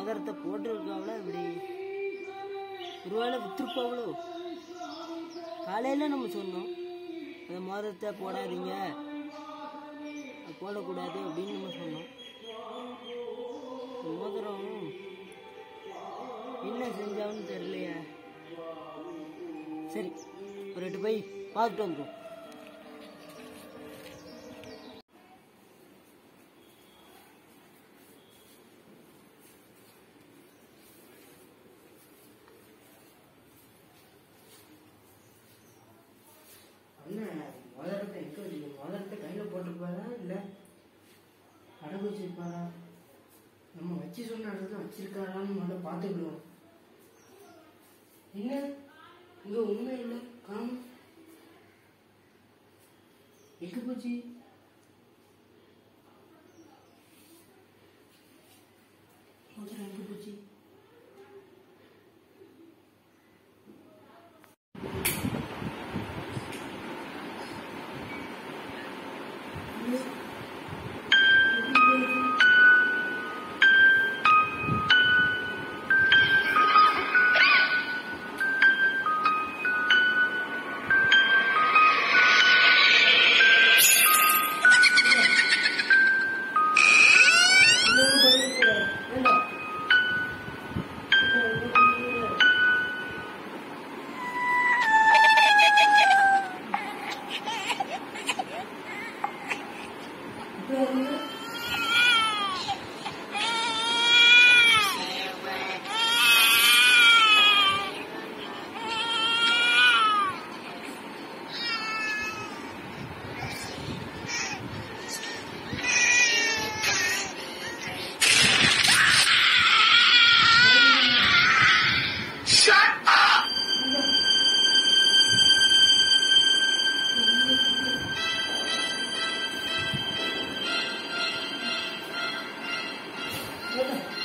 மோதிரத்தை போட்டுருக்காவளோ இப்படி ஒருவேளை விற்றுருப்பாவளோ. காலையில் நம்ம சொன்னோம் அந்த மோதிரத்தை போடாதீங்க, போடக்கூடாது அப்படின்னு நம்ம சொன்னோம். மோதிரம் என்ன செஞ்சான்னு தெரியலையே. சரி, ஒரு 8 போய் பார்த்துட்டு வந்துடும். மோதிரத்தை எங்க வச்சுக்க? மோதிரத்தை கையில போட்டுருப்பாரா இல்ல அடகு வச்சிருப்பாரா? நம்ம வச்சு சொன்ன இடத்துல வச்சிருக்காரான்னு முதல்ல பார்த்துக்கிடுவோம். என்ன இங்க உண்மை இல்லை, காணும் எங்க போச்சு? எங்க போச்சு? What?